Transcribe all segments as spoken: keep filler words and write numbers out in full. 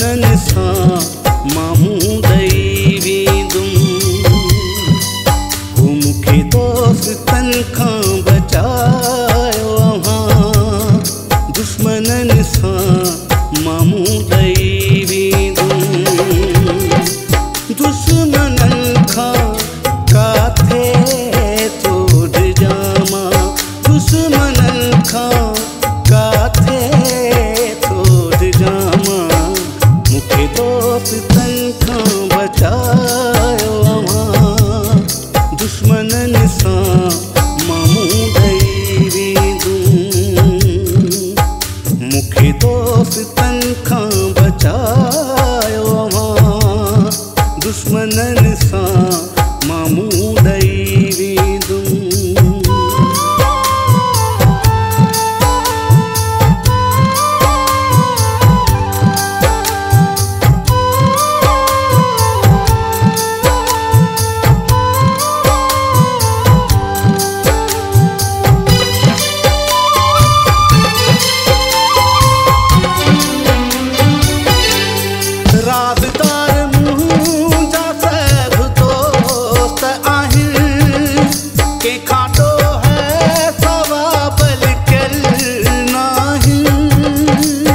दुश्मनन सां मामूं ॾेई वेंदुमि। हू मूंखे दोस्तनि खां बचायो अव्हां, दुश्मनन सां मामूं ॾेई वेंदुमि। दुश्मनन खां काथे थो डिॼां, दुश्मनन खां काथे थो डिॼां, मूंखे दोस्तनि खां बचायो अव्हां, दुश्मनन सां मामूं ॾेई वेंदुमि। मूंखे दोस्तनि खां बचायो अव्हां, दुश्मनन सां मामूं ॾेई वेंदुमि। राज़दार मुंहिंजा सभ दोस्त आहिनि, कंहिंखां ॾोह सवाब लिकियलु नाहिनि।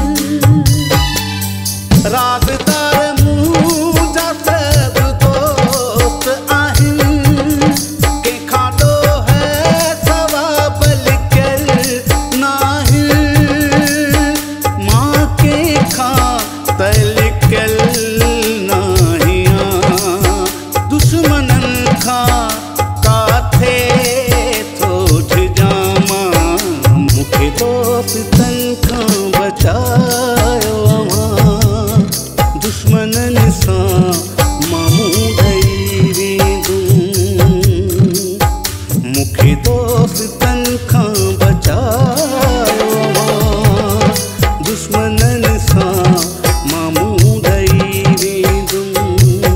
राज़दार मुंहिंजा सभ दोस्त आहिनि, कंहिंखां ॾोह सवाब लिकियलु नाहिनि। मां कंहिंखां त लिकियलु नाहियां, दुश्मनन खां काथे थो डिॼां, मूंखे दोस्तनि खां बचायो अव्हां, दुश्मनन सां मामूं ॾेई वेंदुमि। मूंखे दोस्तनि खां बचायो अव्हां, दुश्मनन सां मामूं ॾेई वेंदुमि।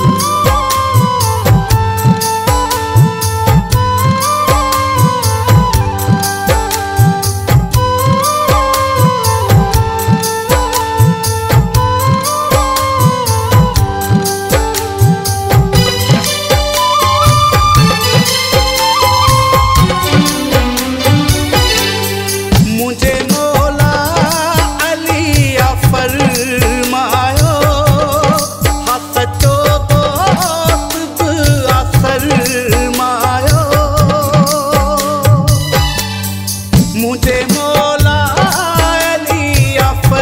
मुंहिंजे मौला अली फरमायो, हा सचो दोस्त बि फरमायो। मुंहिंजे मौला अली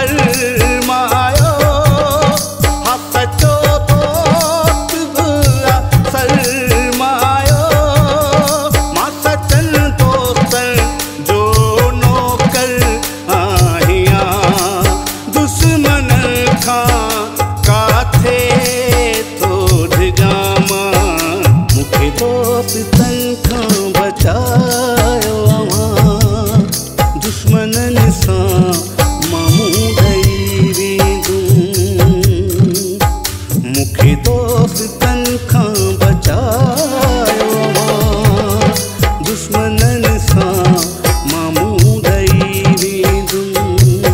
फरमायो, हा सचो दोस्त बि फरमायो। मां सचनि दोस्तनि जो नौकर आहियां, दुश्मनन खां काथे थो डिॼां, मूंखे दोस्तनि खां बचायो अव्हां, दुश्मनन सां मामूं ॾेई वेंदुमि। मूंखे दोस्तनि खां बचायो अव्हां, दुश्मनन सां मामूं ॾेई वेंदुमि।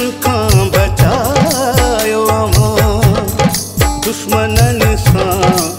दुश्मनन सां